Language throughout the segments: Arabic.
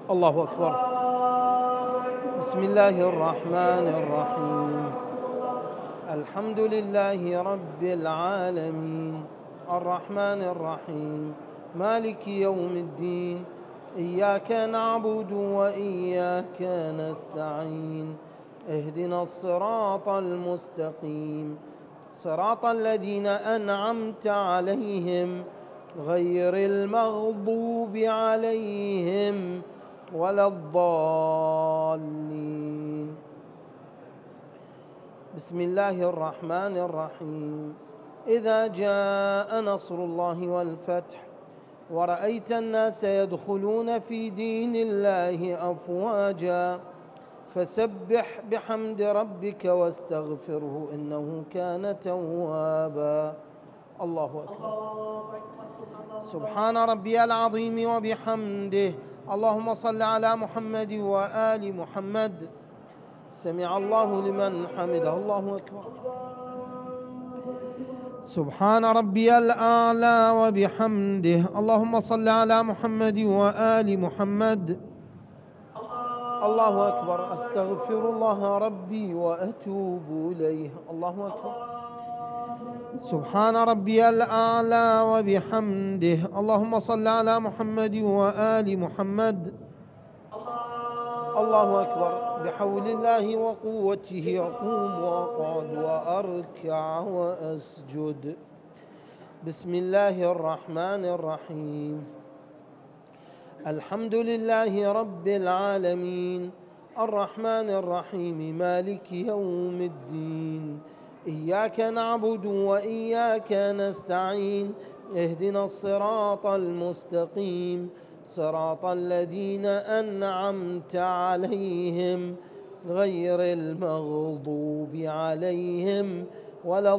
الله أكبر. بسم الله الرحمن الرحيم. الحمد لله رب العالمين الرحمن الرحيم مالك يوم الدين. إياك نعبد وإياك نستعين. اهدنا الصراط المستقيم صراط الذين أنعمت عليهم غير المغضوب عليهم ولا الضالين. بسم الله الرحمن الرحيم. إذا جاء نصر الله والفتح ورأيت الناس يدخلون في دين الله أفواجا فسبح بحمد ربك واستغفره إنه كان توابا. الله أكبر. سبحان ربي العظيم وبحمده. اللهم صل على محمد وآل محمد. سمع الله لمن حمده. الله أكبر. سبحان ربي الأعلى وبحمده. اللهم صل على محمد وآل محمد. الله أكبر. أستغفر الله ربي وأتوب إليه. الله أكبر. سبحان ربي الأعلى وبحمده. اللهم صل على محمد وآل محمد. الله أكبر. بحول الله وقوته أقوم وأقعد وأركع وأسجد. بسم الله الرحمن الرحيم. الحمد لله رب العالمين الرحمن الرحيم مالك يوم الدين. إياك نعبد وإياك نستعين. اهدنا الصراط المستقيم صراط الذين أنعمت عليهم غير المغضوب عليهم ولا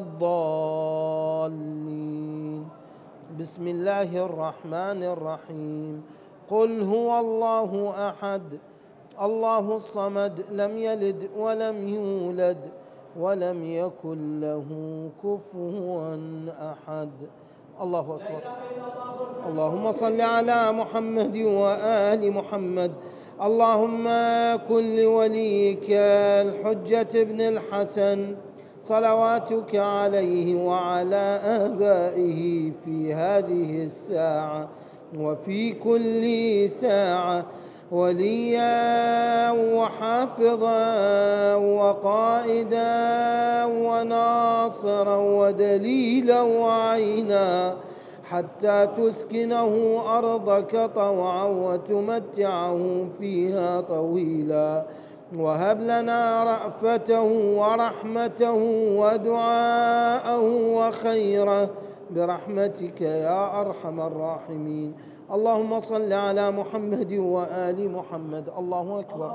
الضالين. بسم الله الرحمن الرحيم. قل هو الله أحد الله الصمد لم يلد ولم يولد ولم يكن له كفوا أحد. الله أكبر. اللهم صل على محمد وآل محمد. اللهم كن لوليك الحجة بن الحسن صلواتك عليه وعلى آبائه في هذه الساعة وفي كل ساعة وليا وحافظا وقائدا وناصرا ودليلا وعينا حتى تسكنه أرضك طوعا وتمتعه فيها طويلا. وهب لنا رأفته ورحمته ودعاءه وخيره برحمتك يا أرحم الراحمين. اللهم صل على محمد وآل محمد. الله أكبر.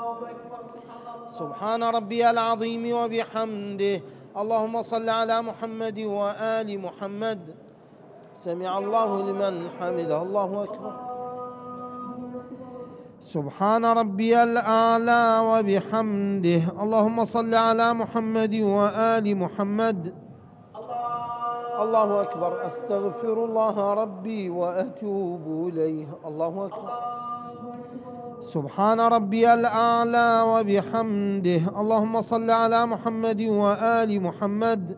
سبحان ربي العظيم وبحمده. اللهم صل على محمد وآل محمد. سمع الله لمن حمده. الله أكبر. سبحان ربي الأعلى وبحمده. اللهم صل على محمد وآل محمد. الله أكبر. أستغفر الله ربي وأتوب إليه. الله أكبر. سبحان ربي الأعلى وبحمده. اللهم صل على محمد وآل محمد.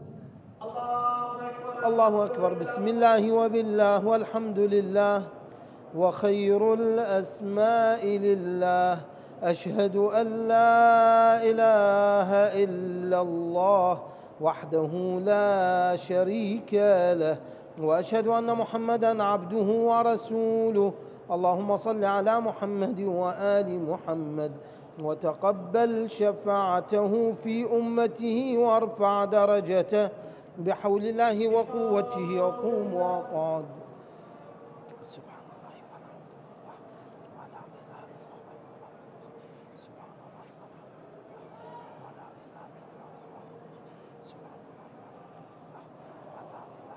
الله أكبر. بسم الله وبالله والحمد لله وخير الأسماء لله. أشهد أن لا إله إلا الله وحده لا شريك له وأشهد أن محمدًا عبده ورسوله. اللهم صل على محمد وآل محمد وتقبل شفاعته في أمته وارفع درجته بحول الله وقوته أقوم وأقعد. سبحان الله ولا إله إلا الله. سبحان الله ولا إله إلا الله. سبحان الله ولا إله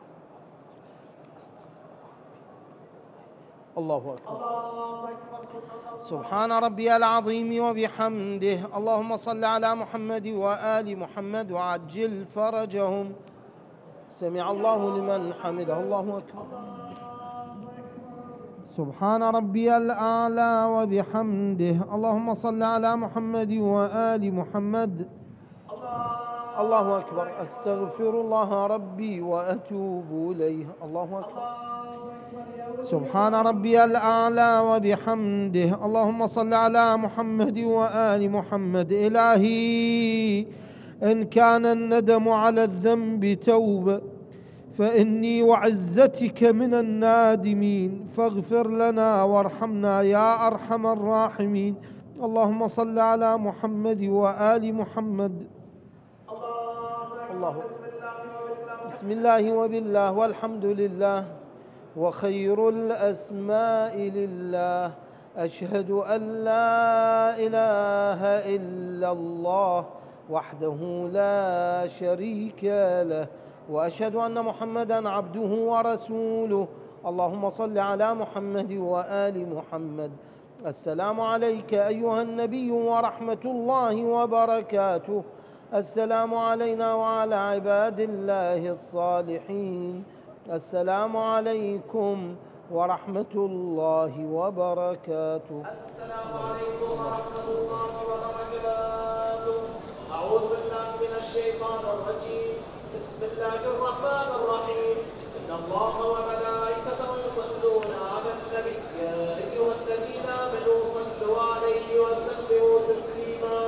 إلا الله. الله أكبر. سبحان ربي العظيم وبحمده. اللهم صل على محمد وآل محمد وعجل فرجهم. سمع الله لمن حمده. الله أكبر. سبحان ربي الأعلى وبحمده. اللهم صل على محمد وآل محمد. الله أكبر. أستغفر الله ربي وأتوب إليه. الله أكبر. سبحان ربي الأعلى وبحمده. اللهم صل على محمد وآل محمد. إلهي إن كان الندم على الذنب توبة فإني وعزتك من النادمين، فاغفر لنا وارحمنا يا أرحم الراحمين. اللهم صل على محمد وآل محمد. الله. بسم الله وبالله والحمد لله وخير الأسماء لله. أشهد أن لا إله إلا الله وحده لا شريك له، وأشهد أن محمدًا عبده ورسوله. اللهم صل على محمد وآل محمد. السلام عليك أيها النبي ورحمة الله وبركاته. السلام علينا وعلى عباد الله الصالحين. السلام عليكم ورحمة الله وبركاته. السلام عليكم ورحمة الله وبركاته. أعوذ بالله من الشيطان الرجيم. بسم الله الرحمن الرحيم. إن الله وملائكته يصلون على النبي يا أيها الذين آمنوا صلوا عليه وسلموا تسليما.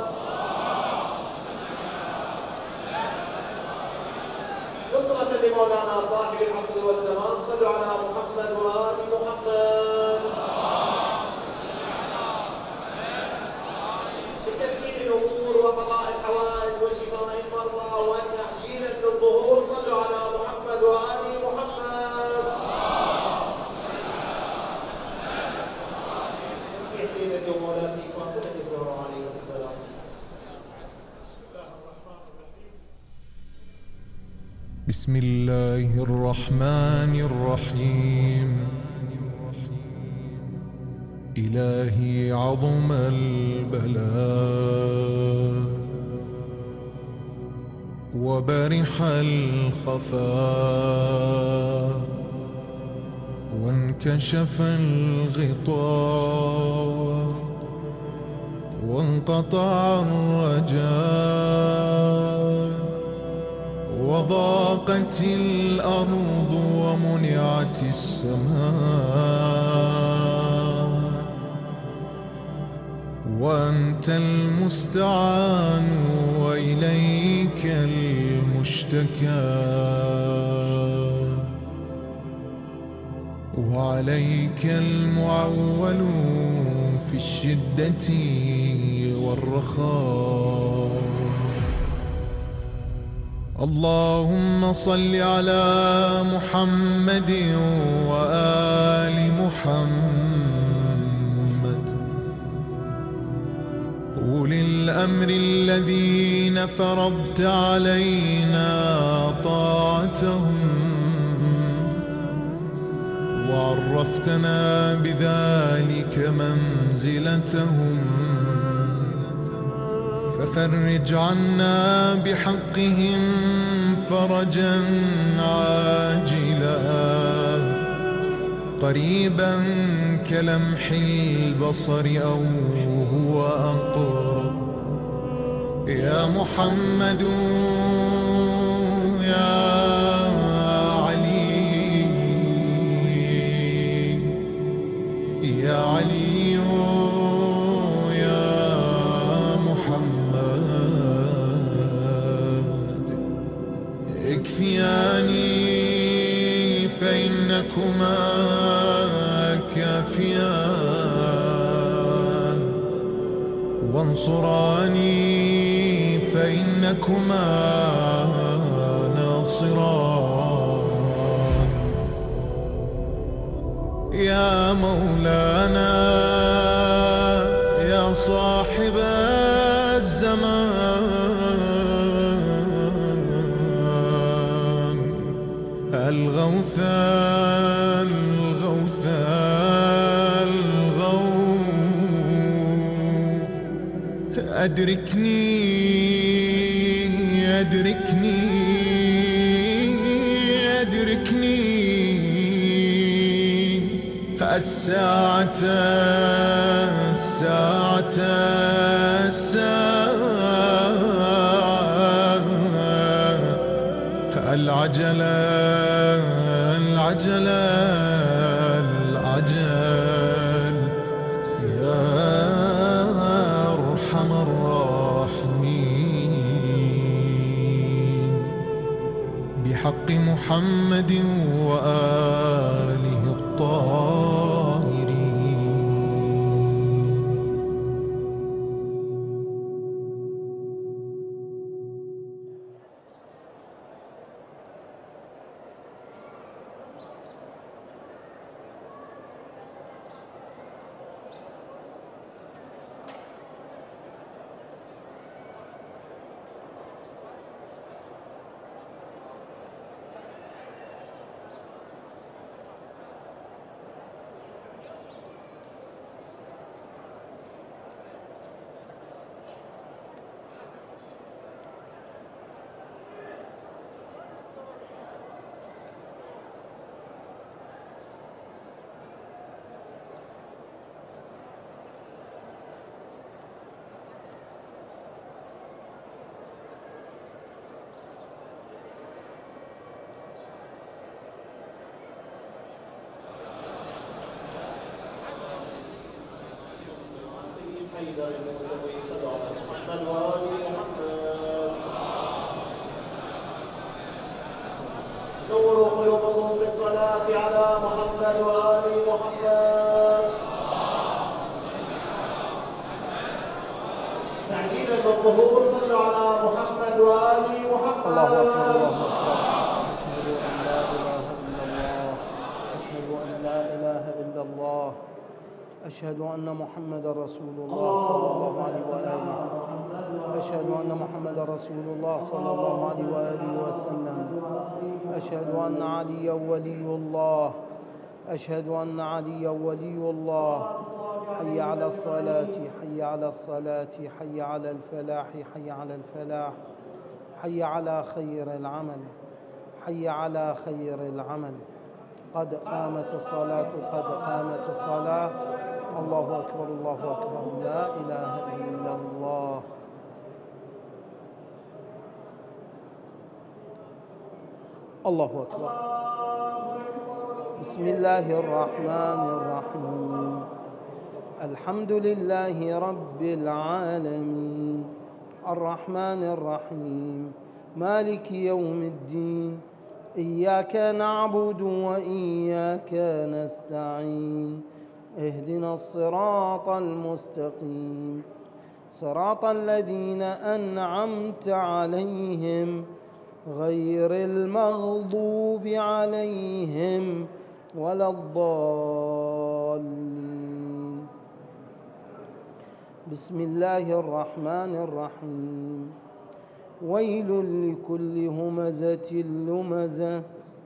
نصرة لمولانا صاحب العصر والزمان. صلوا على محمد وآل محمد. لتسهيل الأمور وقضاء الحوائج وشفاء المرضى وتعجيلا للظهور. صلوا على محمد وآل محمد. تسميع سيدتي ومولاتي فاطمة الزهراء عليه السلام. بسم الله الرحمن الرحيم. إلهي عظم البلاء وبرح الخفاء وانكشف الغطاء وانقطع الرجاء وضاقت الأرض ومنعت السماء وأنت المستعان وإليك المشتكى وعليك المعول في الشدة والرخاء. اللهم صل على محمد وآل محمد أولي الأمر الذين فرضت علينا طاعتهم وعرفتنا بذلك منزلتهم، ففرج عنا بحقهم فرجا عاجلا قريبا كلمح البصر أو هو أقرب. يا محمد يا علي يا علي اكفياني فإنكما كافيان وانصراني فإنكما ناصران. يا مولانا يا صاحب الزمان الغوث الغوث الغوث أدركني أدركني أدركني الساعة الساعة الساعة العجلة العجلة العجل يا أرحم الراحمين بحق محمد وآله الطاهرين. حيدر الموسوي صلوا على محمد وآل محمد. نوروا قلوبكم بالصلاة على محمد وآل محمد. تعجيلا بالظهور صلوا على محمد وآل محمد. الله أكبر الله أكبر. أشهد أن لا إله إلا الله، أشهد أن محمدا رسول الله صلى الله عليه وآله، أشهد أن محمدا رسول الله صلى الله عليه وآله وسلم، أشهد أن عليا ولي الله، أشهد أن عليا ولي الله. حي على الصلاة حي على الصلاة حي على الفلاح حي على الفلاح، حي على خير العمل حي على خير العمل. قد قامت الصلاة قد قامت الصلاة. الله أكبر الله أكبر. لا إله إلا الله. الله أكبر. بسم الله الرحمن الرحيم. الحمد لله رب العالمين الرحمن الرحيم مالك يوم الدين. إياك نعبد وإياك نستعين. اهدنا الصراط المستقيم صراط الذين أنعمت عليهم غير المغضوب عليهم ولا الضالين. بسم الله الرحمن الرحيم. ويل لكل همزة لمزة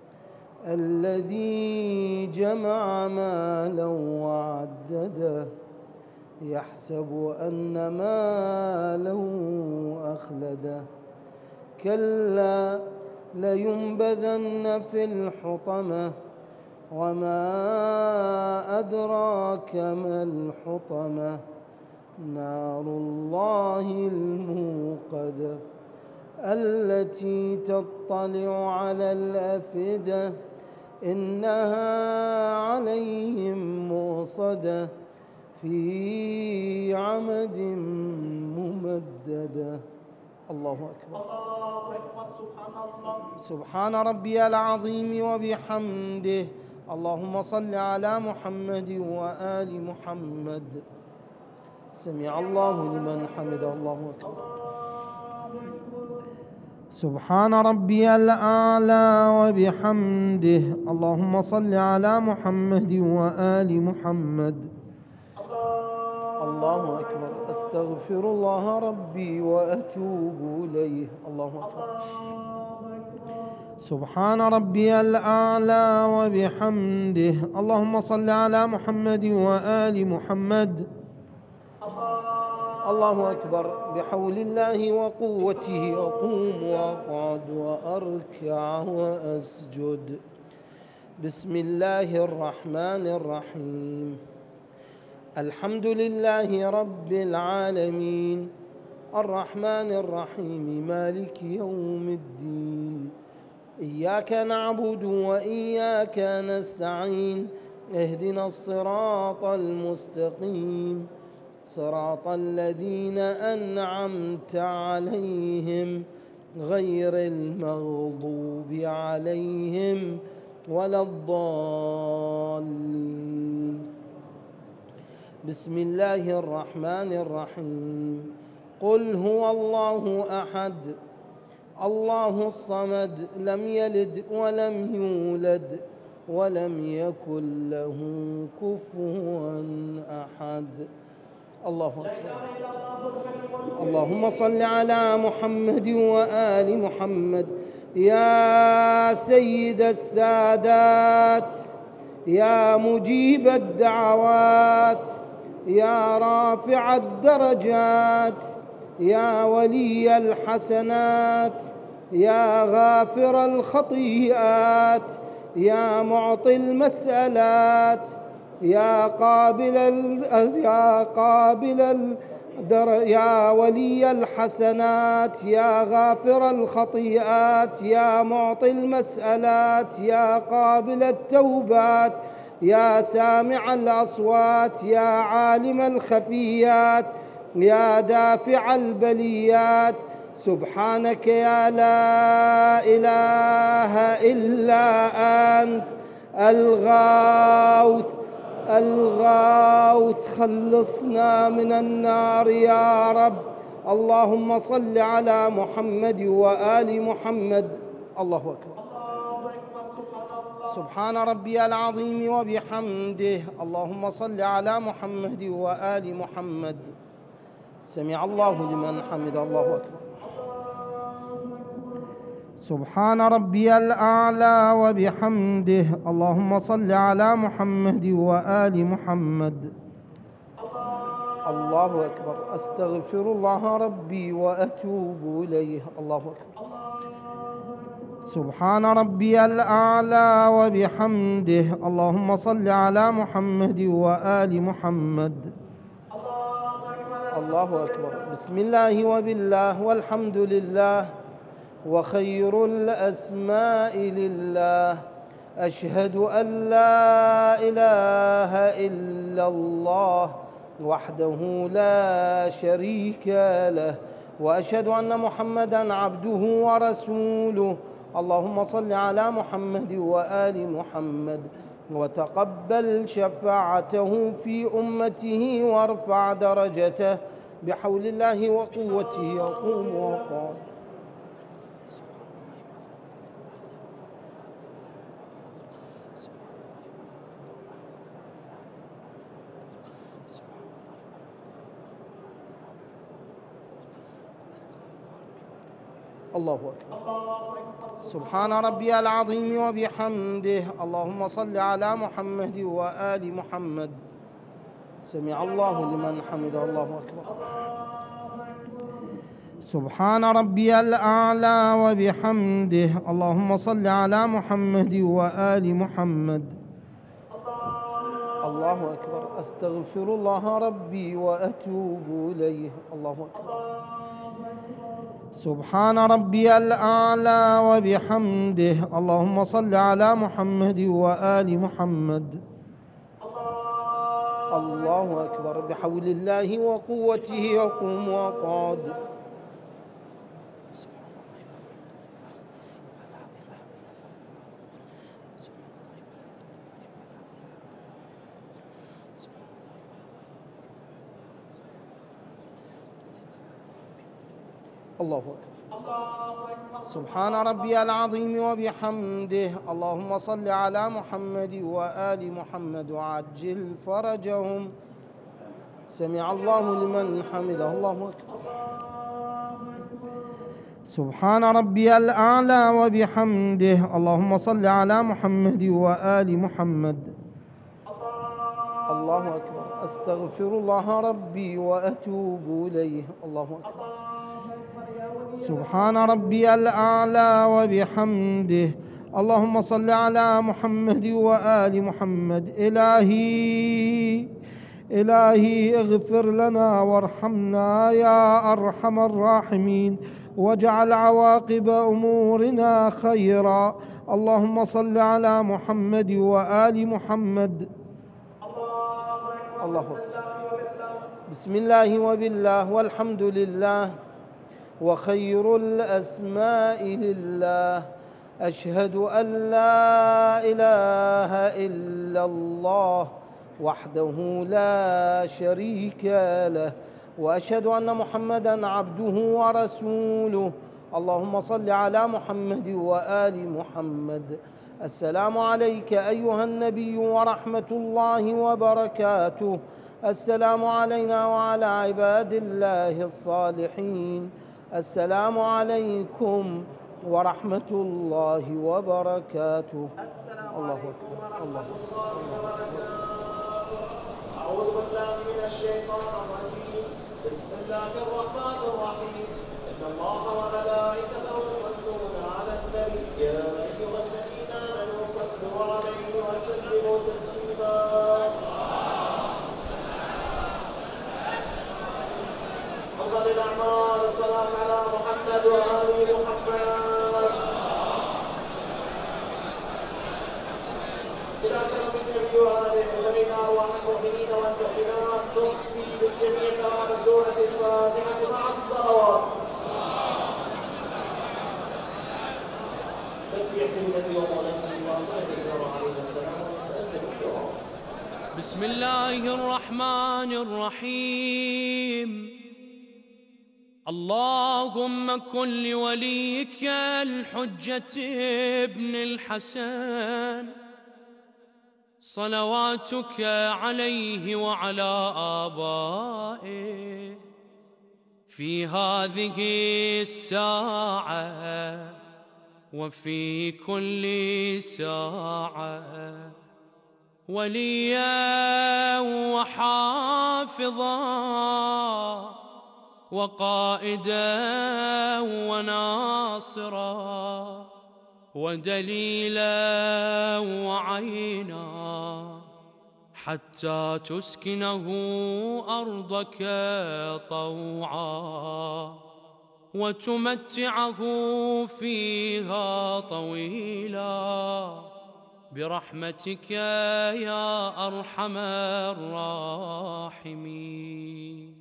الذي جمع مالا وعدده يحسب أن ماله أخلده كلا لينبذن في الحطمة وما أدراك ما الحطمة نار الله الموقدة التي تطلع على الأفئدة إنها عليهم مؤصدة في عمد ممددة. الله أكبر. الله أكبر. سبحان الله. سبحان ربي العظيم وبحمده. اللهم صل على محمد وآل محمد. سمع الله لمن حمده. الله أكبر. سبحان ربي الأعلى وبحمده. اللهم صل على محمد وآل محمد. الله أكبر. أستغفر الله ربي وأتوب إليه. الله أكبر. سبحان ربي الأعلى وبحمده. اللهم صل على محمد وآل محمد. الله أكبر. بحول الله وقوته أقوم وأقعد وأركع وأسجد بسم الله الرحمن الرحيم. الحمد لله رب العالمين، الرحمن الرحيم، مالك يوم الدين. إياك نعبد وإياك نستعين، اهدنا الصراط المستقيم، صراط الذين أنعمت عليهم غير المغضوب عليهم ولا الضالين. بسم الله الرحمن الرحيم. قل هو الله أحد الله الصمد، لم يلد ولم يولد ولم يكن له كفوا أحد. الله أكبر. اللهم صل على محمد وآل محمد. يا سيد السادات، يا مجيب الدعوات، يا رافع الدرجات، يا ولي الحسنات، يا غافر الخطيئات، يا معطي المسألات، يا يا ولي الحسنات، يا غافر الخطيئات، يا معطي المسألات، يا قابل التوبات، يا سامع الأصوات، يا عالم الخفيات، يا دافع البليات. سبحانك يا لا إله إلا أنت الغوث الغوث، خلصنا من النار يا رب. اللهم صل على محمد وآل محمد. الله أكبر. سبحان ربي العظيم وبحمده. اللهم صل على محمد وآل محمد. سمع الله لمن حمد. الله أكبر. سبحان ربي الأعلى وبحمده. اللهم صل على محمد وآل محمد. الله أكبر. أستغفر الله ربي وأتوب إليه. الله أكبر. سبحان ربي الأعلى وبحمده. اللهم صل على محمد وآل محمد. الله أكبر. بسم الله وبالله والحمد لله وخير الأسماء لله. أشهد أن لا إله إلا الله وحده لا شريك له، وأشهد أن محمدًا عبده ورسوله. اللهم صل على محمد وآل محمد، وتقبل شفاعته في أمته وارفع درجته بحول الله وقوته. يقوم وقام. الله أكبر. سبحان ربي العظيم وبحمده. اللهم صل على محمد وآل محمد. سمع الله لمن حمده. الله أكبر. سبحان ربي الأعلى وبحمده. اللهم صل على محمد وآل محمد. الله أكبر. أستغفر الله ربي وأتوب إليه. الله أكبر. سبحان ربي الأعلى وبحمده. اللهم صل على محمد وآل محمد. الله أكبر. بحول الله وقوته يقوم وقعد. الله أكبر. سبحان ربي العظيم وبحمده. اللهم صل على محمد وآل محمد وعجل فرجهم. سمع الله لمن حمده. الله أكبر. سبحان ربي الأعلى وبحمده. اللهم صل على محمد وآل محمد. الله أكبر. أستغفر الله ربي وأتوب إليه. الله أكبر. سبحان ربي الأعلى وبحمده. اللهم صل على محمد وآل محمد. إلهي اغفر لنا وارحمنا يا أرحم الراحمين، واجعل عواقب أمورنا خيرا. اللهم صل على محمد وآل محمد. الله أكبر. بسم الله وبالله والحمد لله وخير الأسماء لله. أشهد أن لا إله إلا الله وحده لا شريك له، وأشهد أن محمدًا عبده ورسوله. اللهم صل على محمد وآل محمد. السلام عليك أيها النبي ورحمة الله وبركاته. السلام علينا وعلى عباد الله الصالحين. السلام عليكم ورحمة الله وبركاته. الله أكبر. الله أكبر. أعوذ بالله من الشيطان الرجيم. بسم الله الرحمن الرحيم. إن الله وملائكته يصلون على النبي يا أيها الذين آمنوا صلوا عليه وسلموا تسليما. أفضل الأعمال الصلاة على محمد وآل محمد. إلى شرف النبي وآله وبين أرواح المؤمنين والمؤمنات نهدي للجميع ثواب سورة الفاتحة مع الصلوات. تسبيح سيدتي ومولاتي فاطمة الزهراء عليها السلام ونسأل الدعاء. بسم الله الرحمن الرحيم. اللهم كن لوليك الحجة ابن الحسن صلواتك عليه وعلى آبائه في هذه الساعة وفي كل ساعة، وليا وحافظا وقائدا وناصرا ودليلا وعينا، حتى تسكنه أرضك طوعا وتمتعه فيها طويلا برحمتك يا أرحم الراحمين.